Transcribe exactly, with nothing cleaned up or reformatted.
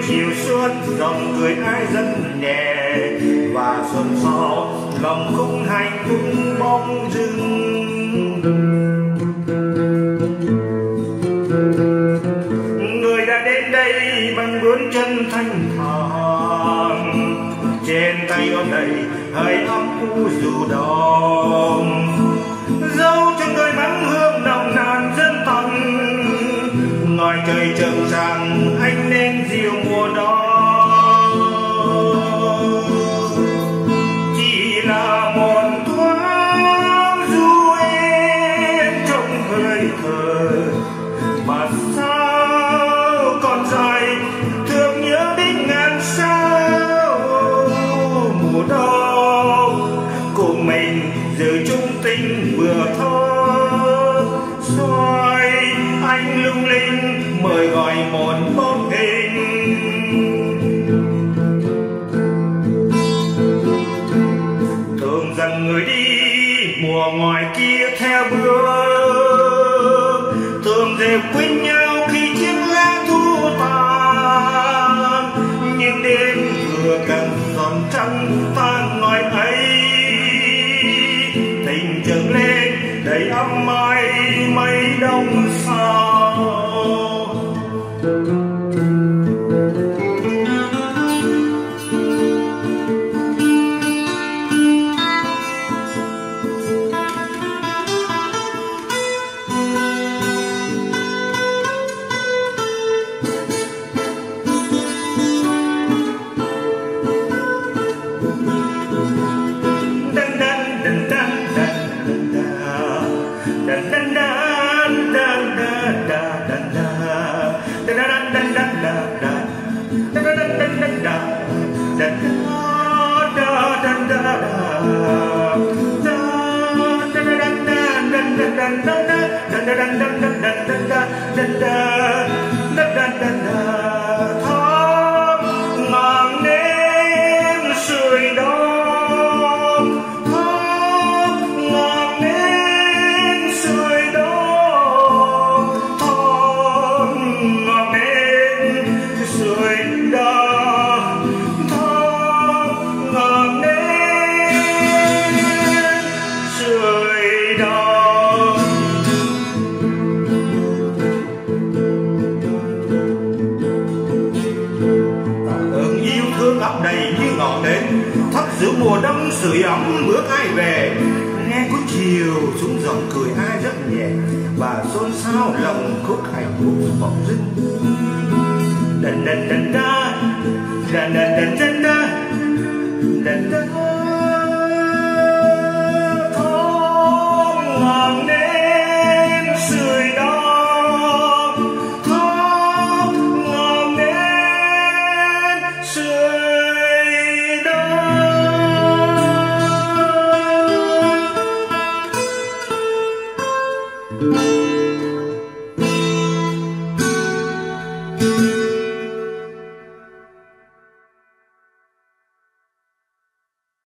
chiều suốt dòng cười ai rất nhẹ và xuân sau lòng không hạnh phúc bóng dưng. Người đã đến đây bằng bước chân thanh thản, trên tay ôm đầy hơi ấm u dù đông, dấu trong đời nắng hương nồng nàn dân tộc. Ngoài trời trầm tràng anh nên diều mùa đó, chỉ là một thoáng du em trong hơi thở mà sao còn dài thương nhớ đến ngàn sao. Mùa đông cùng mình giữ chung tình vừa thơ xoay anh lung linh mời gọi một bóng hình. Tưởng rằng người đi mùa ngoài kia theo bước, tưởng để quên nhau khi chiếc lá thu tàn, nhưng đêm vừa càng giòn trăng tan ngòi ấy, tình chợt lên đầy ấm mây mây đông sao. Ngọn nến sưởi đom, ngọn nến sưởi đom, ngọn nến sưởi đom, ngọn nến sưởi đom. Thương ấp đầy như ngọn nến thắp giữa mùa đông sưởi ấm bước ai về. Nghe cuối chiều xuống dòng cười ai rất nhẹ và xôn xao lòng khúc hạnh phúc bỗng dưng. Đần đần đần đa đần đần